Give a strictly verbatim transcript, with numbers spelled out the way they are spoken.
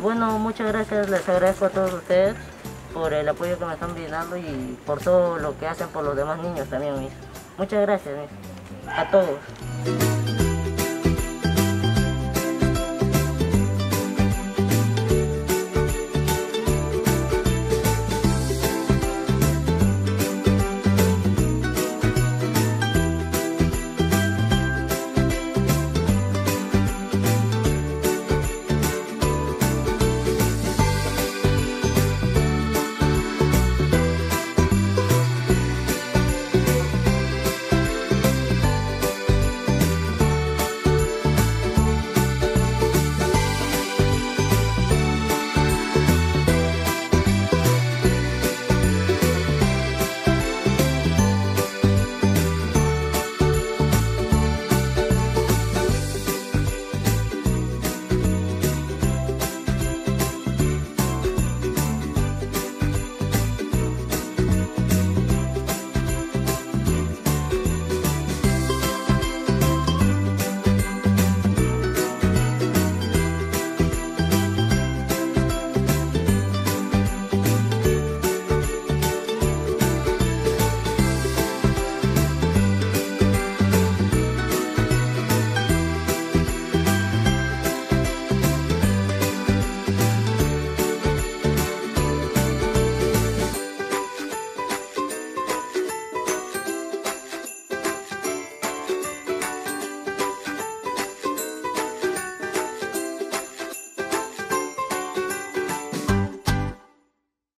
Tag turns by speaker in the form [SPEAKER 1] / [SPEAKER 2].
[SPEAKER 1] bueno, muchas gracias, les agradezco a todos ustedes por el apoyo que me están brindando y por todo lo que hacen por los demás niños también, mis. Muchas gracias, mis. A todos.